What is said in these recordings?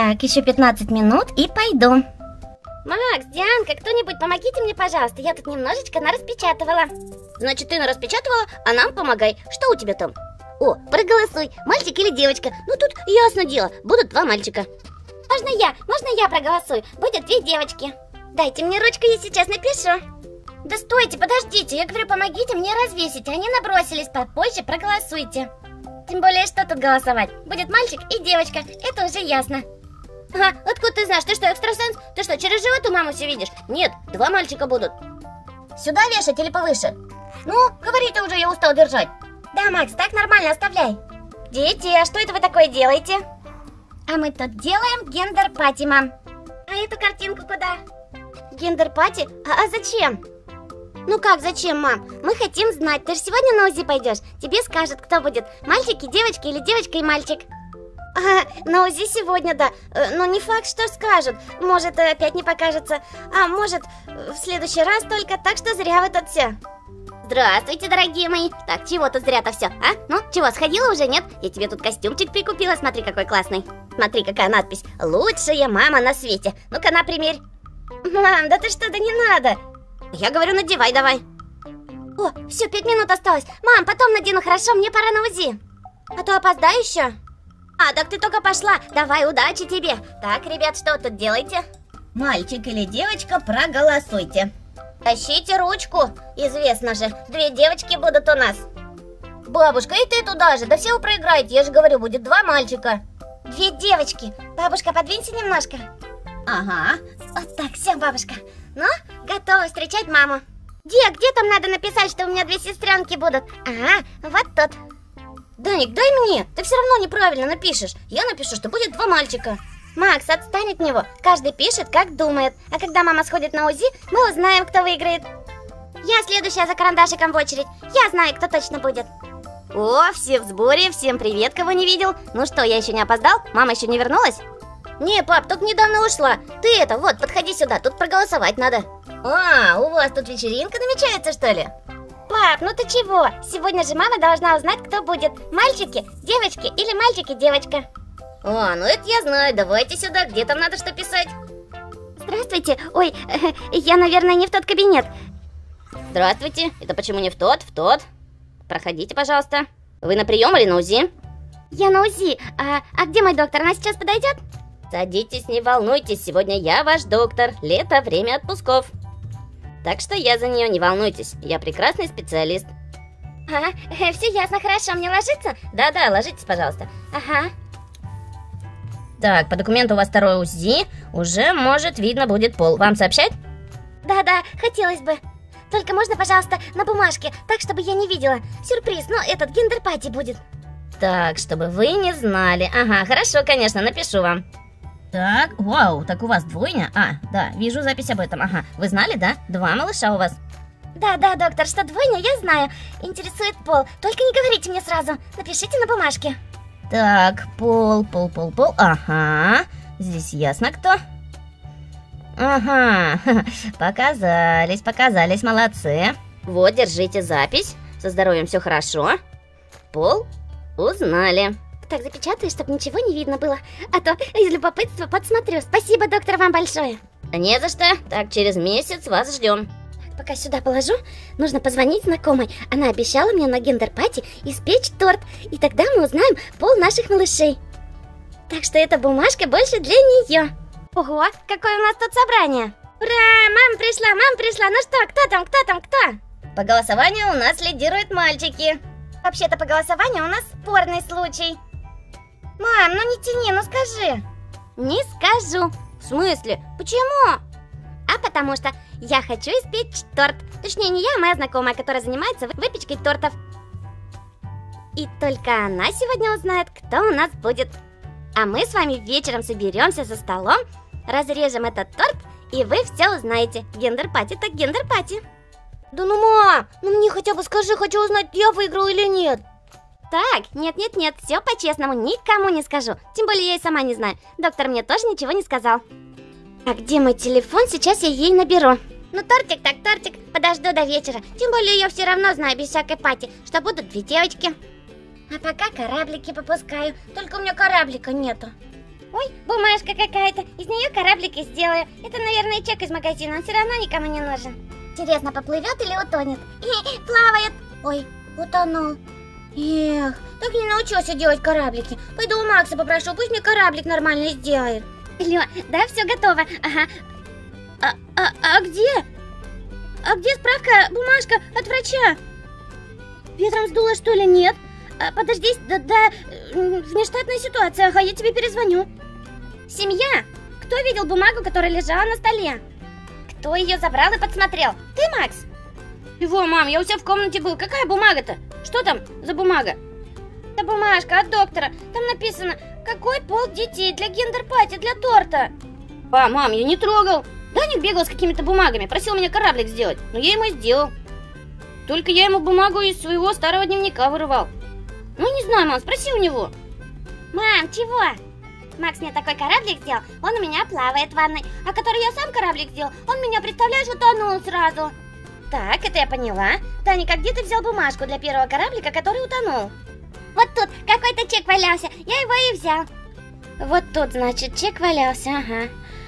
Так, еще 15 минут и пойду. Макс, Дианка, кто-нибудь помогите мне, пожалуйста. Я тут немножечко нараспечатывала. Значит, ты нараспечатывала, а нам помогай. Что у тебя там? О, проголосуй, мальчик или девочка. Ну тут ясно дело, будут 2 мальчика. Можно я проголосую? Будет 2 девочки. Дайте мне ручку, я сейчас напишу. Да стойте, подождите, я говорю, помогите мне развесить. Они набросились, попозже проголосуйте. Тем более, что тут голосовать? Будет мальчик и девочка, это уже ясно. Ага, откуда ты знаешь? Ты что, экстрасенс? Ты что, через живот у мамы все видишь? Нет, 2 мальчика будут. Сюда вешать или повыше? Ну, говори ты уже, я устал держать. Да, Макс, так нормально, оставляй. Дети, а что это вы такое делаете? А мы тут делаем гендер-пати, мам. А эту картинку куда? Гендер-пати? А зачем? Ну как, зачем, мам? Мы хотим знать. Ты же сегодня на УЗИ пойдешь. Тебе скажут, кто будет. Мальчики, девочки или девочка и мальчик. На УЗИ сегодня, да. Но не факт, что скажут. Может, опять не покажется. А может, в следующий раз только. Так что зря вы тут все. Здравствуйте, дорогие мои. Так, чего тут зря-то все, а? Ну, чего, сходила уже, нет? Я тебе тут костюмчик прикупила, смотри, какой классный. Смотри, какая надпись. Лучшая мама на свете. Ну-ка, на, примерь. Мам, да ты что, да не надо. Я говорю, надевай давай. О, все, 5 минут осталось. Мам, потом надену, хорошо, мне пора на УЗИ. А то опоздаю еще. А, так ты только пошла. Давай, удачи тебе. Так, ребят, что тут делаете? Мальчик или девочка, проголосуйте. Тащите ручку. Известно же, 2 девочки будут у нас. Бабушка, и ты туда же. Да все вы проиграете, я же говорю, будет 2 мальчика. 2 девочки. Бабушка, подвинься немножко. Ага. Вот так, все, бабушка. Ну, готова встречать маму. Где там надо написать, что у меня 2 сестренки будут? Ага, вот тут. Даник, дай мне. Ты все равно неправильно напишешь. Я напишу, что будет 2 мальчика. Макс, отстань от него. Каждый пишет, как думает. А когда мама сходит на УЗИ, мы узнаем, кто выиграет. Я следующая за карандашиком в очередь. Я знаю, кто точно будет. О, все в сборе. Всем привет, кого не видел. Ну что, я еще не опоздал? Мама еще не вернулась? Не, пап, только недавно ушла. Ты это, вот, подходи сюда, тут проголосовать надо. А, у вас тут вечеринка намечается, что ли? Пап, ну ты чего? Сегодня же мама должна узнать, кто будет. Мальчики, девочки или мальчики, девочка. О, ну это я знаю, давайте сюда, где там надо что писать? Здравствуйте, ой, я, наверное, не в тот кабинет. Здравствуйте, это почему не в тот? В тот. Проходите, пожалуйста. Вы на прием или на УЗИ? Я на УЗИ, а где мой доктор, она сейчас подойдет? Садитесь, не волнуйтесь, сегодня я ваш доктор, лето, время отпусков. Так что я за нее, не волнуйтесь, я прекрасный специалист. Ага, все ясно, хорошо, мне ложиться? Да-да, ложитесь, пожалуйста. Ага. Так, по документу у вас 2 УЗИ, уже, может, видно будет пол. Вам сообщать? Да-да, хотелось бы. Только можно, пожалуйста, на бумажке, так, чтобы я не видела. Сюрприз, но этот гендер-пати будет. Так, чтобы вы не знали. Ага, хорошо, конечно, напишу вам. Так, вау, так у вас двойня? А, да, вижу запись об этом. Ага, вы знали, да? 2 малыша у вас. Да, доктор, что двойня, я знаю. Интересует пол. Только не говорите мне сразу. Напишите на бумажке. Так, пол. Ага, здесь ясно кто. Ага, показались, молодцы. Вот, держите запись. Со здоровьем все хорошо. Пол узнали. Так, запечатаю, чтобы ничего не видно было. А то из любопытства подсмотрю. Спасибо, доктор, вам большое. Не за что. Так, через месяц вас ждем. Пока сюда положу, нужно позвонить знакомой. Она обещала мне на гендер-пати испечь торт. И тогда мы узнаем пол наших малышей. Так что эта бумажка больше для нее. Ого, какое у нас тут собрание. Ура, мама пришла. Ну что, кто там? По голосованию у нас лидируют мальчики. Вообще-то по голосованию у нас спорный случай. Мам, ну не тяни, ну скажи. Не скажу. В смысле? Почему? А потому что я хочу испечь торт. Точнее, не я, а моя знакомая, которая занимается выпечкой тортов. И только она сегодня узнает, кто у нас будет. А мы с вами вечером соберемся за столом, разрежем этот торт, и вы все узнаете. Гендер-пати так гендер-пати. Да ну, мам, ну мне хотя бы скажи, хочу узнать, я выиграл или нет. Так, нет, все по-честному, никому не скажу. Тем более я и сама не знаю. Доктор мне тоже ничего не сказал. А где мой телефон? Сейчас я ей наберу. Ну, тортик так тортик, подожду до вечера. Тем более я все равно знаю без всякой пати, что будут 2 девочки. А пока кораблики попускаю. Только у меня кораблика нету. Ой, бумажка какая-то, из нее кораблики сделаю. Это, наверное, чек из магазина, он все равно никому не нужен. Интересно, поплывет или утонет? Плавает. Ой, утонул. Эх, так и не научился делать кораблики. Пойду у Макса попрошу, пусть мне кораблик нормально сделает. Алло, да, все готово. Ага. А где? А где справка, бумажка от врача? Ветром сдуло, что ли? Нет. Подожди, да, внештатная ситуация, ага, я тебе перезвоню. Семья! Кто видел бумагу, которая лежала на столе? Кто ее забрал и подсмотрел? Ты, Макс? Его, мам, я у себя в комнате был. Какая бумага-то? Что там за бумага? Это бумажка от доктора. Там написано, какой пол детей для гендер-пати, для торта. Мам, я не трогал. Даник бегал с какими-то бумагами, просил меня кораблик сделать, но я ему и сделал. Только я ему бумагу из своего старого дневника вырывал. Ну, не знаю, мам, спроси у него. Мам, чего? Макс мне такой кораблик сделал, он у меня плавает в ванной. А который я сам кораблик сделал, он меня, представляешь, утонул сразу. Так, это я поняла. Даник, а где ты взял бумажку для первого кораблика, который утонул? Вот тут какой-то чек валялся, я его и взял. Вот тут, значит, чек валялся, ага.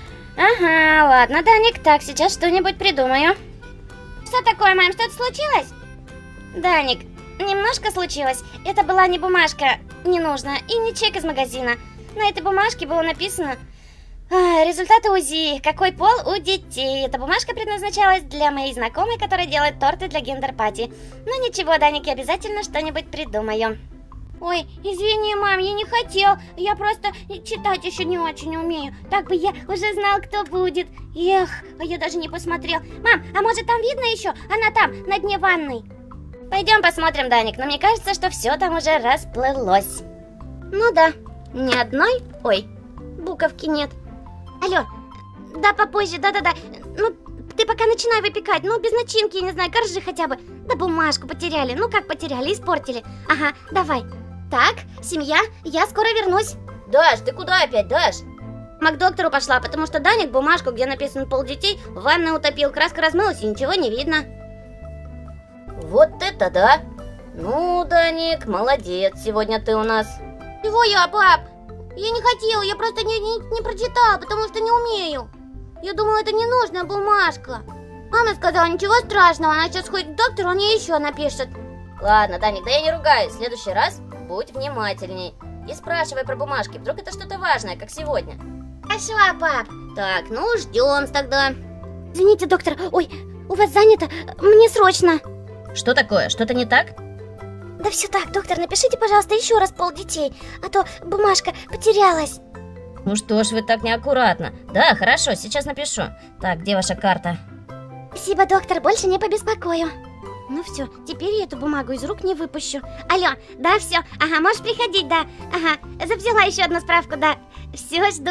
Ага, ладно, Даник, так, сейчас что-нибудь придумаю. Что такое, мам, что-то случилось? Даник, немножко случилось. Это была не бумажка, не нужно, и не чек из магазина. На этой бумажке было написано результаты УЗИ, какой пол у детей. Эта бумажка предназначалась для моей знакомой, которая делает торты для гендер-пати. Ну ничего, Даник, я обязательно что-нибудь придумаю. Ой, извини, мам, я не хотел. Я просто читать еще не очень умею. Так бы я уже знал, кто будет. Эх, а я даже не посмотрел. Мам, а может там видно еще? Она там, на дне ванной. Пойдем посмотрим, Даник, но мне кажется, что все там уже расплылось. Ну да, ни одной, буковки нет. Алло, да, попозже, да-да-да. Ну, ты пока начинай выпекать, ну, без начинки, я не знаю, коржи хотя бы. Да бумажку потеряли, ну как потеряли, испортили. Ага, давай. Так, семья, я скоро вернусь. Даш, ты куда опять, Даш? К доктору пошла, потому что Даник бумажку, где написан пол детей, в ванной утопил, краска размылась и ничего не видно. Вот это да! Ну, Даник, молодец, сегодня ты у нас. Чего я, пап? Я не хотела, я просто не прочитала, потому что не умею. Я думала, это ненужная бумажка. Мама сказала, ничего страшного, она сейчас ходит к доктору, он ей еще напишет. Ладно, Даник, да я не ругаюсь, в следующий раз будь внимательней. И спрашивай про бумажки, вдруг это что-то важное, как сегодня. Хорошо, пап. Так, ну ждем тогда. Извините, доктор, ой, у вас занято, мне срочно. Что такое, что-то не так? Да все так, доктор, напишите, пожалуйста, еще раз пол детей, а то бумажка потерялась. Ну что ж вы так неаккуратно. Да, хорошо, сейчас напишу. Так, где ваша карта? Спасибо, доктор, больше не побеспокою. Ну все, теперь я эту бумагу из рук не выпущу. Алло, да, все, ага, можешь приходить, да. Ага, взяла еще одну справку, да. Все, жду.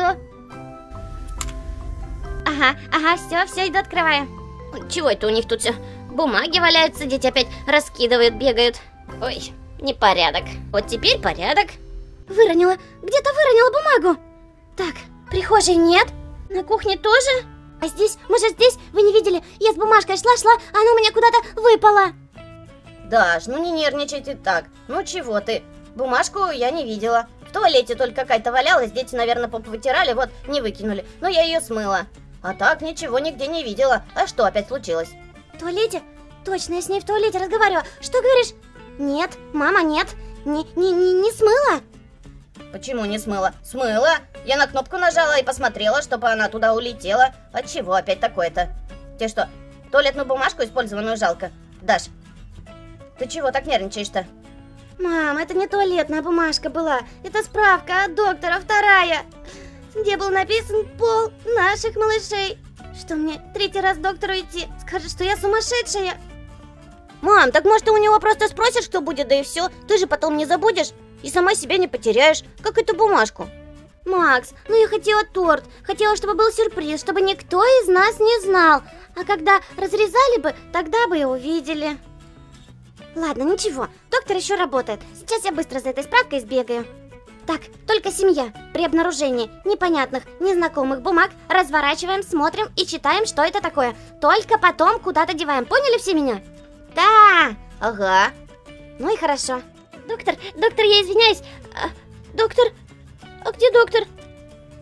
Ага, все, иду открываю. Чего это у них тут все? Бумаги валяются, дети опять раскидывают, бегают. Ой, непорядок. Вот теперь порядок. Выронила, где-то выронила бумагу. Так, в прихожей нет, на кухне тоже. А здесь, может здесь, вы не видели, я с бумажкой шла, она у меня куда-то выпала. Даш, ну не нервничай ты так. Ну чего ты, бумажку я не видела. В туалете только какая-то валялась, дети, наверное, попу вытирали, вот, не выкинули. Но я ее смыла. А так ничего нигде не видела. А что опять случилось? В туалете? Точно, я с ней в туалете разговаривала. Что говоришь? Нет, мама, нет. Не смыла? Почему не смыла? Смыла. Я на кнопку нажала и посмотрела, чтобы она туда улетела. А чего опять такое-то? Тебе что, туалетную бумажку использованную жалко? Даш, ты чего так нервничаешь-то? Мам, это не туалетная бумажка была. Это справка от доктора, вторая. Где был написан пол наших малышей. Что мне, третий раз к доктору идти? Скажет, что я сумасшедшая. Мам, так может ты у него просто спросишь, что будет, да и все. Ты же потом не забудешь и сама себя не потеряешь, как эту бумажку. Макс, ну я хотела торт. Хотела, чтобы был сюрприз, чтобы никто из нас не знал. А когда разрезали бы, тогда бы и увидели. Ладно, ничего, доктор еще работает. Сейчас я быстро за этой справкой сбегаю. Так, только семья. При обнаружении непонятных, незнакомых бумаг разворачиваем, смотрим и читаем, что это такое. Только потом куда-то деваем. Поняли все меня? Да! Ага. Ну и хорошо. Доктор, я извиняюсь. Доктор, а где доктор?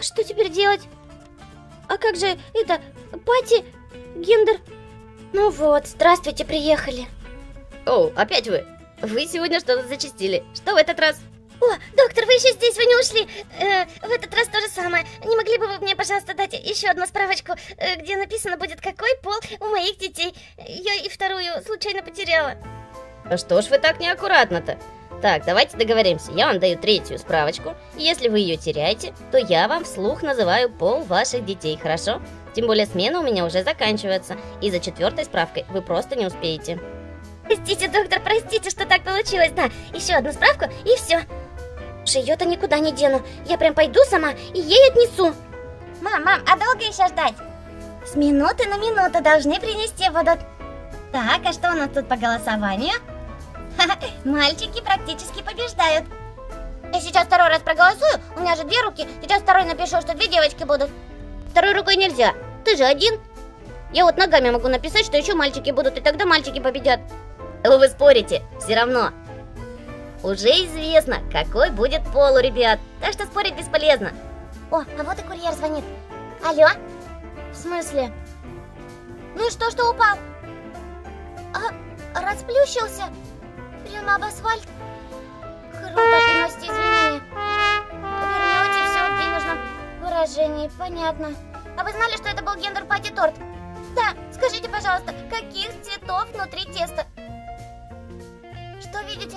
что теперь делать? А как же это, пати, гендер? Ну вот, здравствуйте, приехали. О, опять вы? Вы сегодня что-то зачастили. Что в этот раз? О, доктор, вы еще здесь, вы не ушли. В этот раз то же самое. Не могли бы вы мне, пожалуйста, дать еще одну справочку, где написано будет, какой пол у моих детей? Я и вторую случайно потеряла. Что ж вы так неаккуратно-то? Так, давайте договоримся. Я вам даю третью справочку, и если вы ее теряете, то я вам вслух называю пол ваших детей, хорошо? Тем более смена у меня уже заканчивается, и за четвертой справкой вы просто не успеете. Простите, доктор, простите, что так получилось. Да, еще одну справку, и все. Уж ее-то никуда не дену. Я прям пойду сама и ей отнесу. Мам, а долго еще ждать? С минуты на минуту должны принести будут. Так, а что у нас тут по голосованию? Мальчики практически побеждают. Я сейчас второй раз проголосую, у меня же 2 руки. Сейчас второй напишу, что 2 девочки будут. Второй рукой нельзя, ты же один. Я вот ногами могу написать, что еще мальчики будут, и тогда мальчики победят. Вы спорите, все равно. Уже известно, какой будет пол у ребят, так что спорить бесполезно. О, а вот и курьер звонит. Алло? В смысле? Ну и что упал? Расплющился? Прямо об асфальт? Круто, приносите извинения. Вернете все в денежном выражении, понятно. А вы знали, что это был гендер-пати-торт? Да, скажите, пожалуйста, каких цветов внутри теста? Что видите?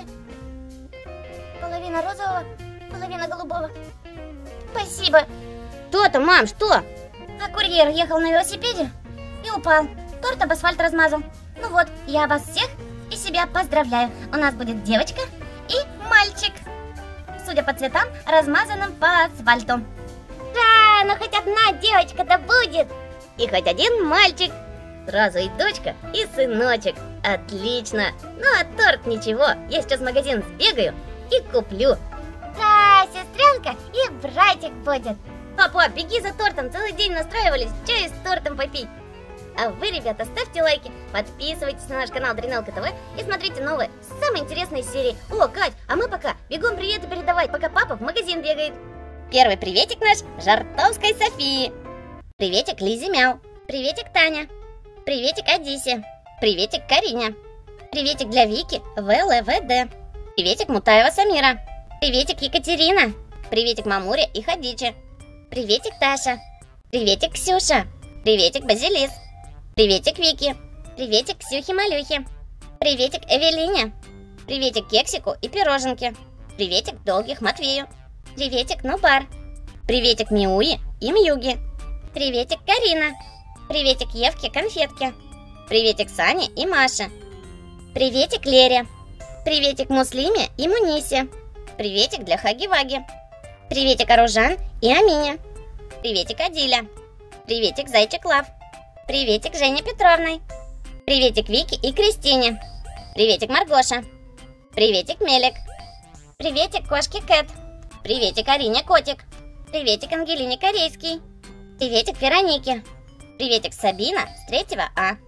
Половина розового, половина голубого. Спасибо. Что-то, мам, что? А курьер ехал на велосипеде и упал. Торт об асфальт размазал. Ну вот, я вас всех и себя поздравляю. У нас будет девочка и мальчик. Судя по цветам, размазанным по асфальту. Да, но хоть одна девочка-то будет. И хоть один мальчик. Сразу и дочка, и сыночек. Отлично. Ну а торт ничего, я сейчас в магазин сбегаю и куплю. Да, сестренка и братик будет. Папа, беги за тортом, целый день настраивались чай с тортом попить. А вы, ребята, ставьте лайки, подписывайтесь на наш канал Дренелка ТВ и смотрите новые, самые интересные серии. О, Кать, а мы пока бегом приветы передавать, пока папа в магазин бегает. Первый приветик наш Жартовской Софии. Приветик Лизе Мяу. Приветик Таня. Приветик Адисе. Приветик Карине. Приветик для Вики ВЛВД. Приветик Мутаева Самира. Приветик Екатерина. Приветик Мамуре и Хадиче. Приветик Таша. Приветик Ксюша. Приветик Базилис. Приветик Вики. Приветик Ксюхе Малюхе. Приветик Эвелине. Приветик Кексику и Пироженке. Приветик Долгих Матвею. Приветик Нубар. Приветик Миуи и Мьюги. Приветик Карина. Приветик Евке Конфетке. Приветик Сане и Маше. Приветик Лере. Приветик Муслиме и Мунисе. Приветик для Хаги-Ваги. Приветик Аружан и Амине. Приветик Адиля. Приветик Зайчик Лав. Приветик Жене Петровной. Приветик Вике и Кристине. Приветик Маргоша. Приветик Мелик. Приветик Кошке Кэт. Приветик Арине Котик. Приветик Ангелине Корейский. Приветик Веронике. Приветик Сабина с 3 А.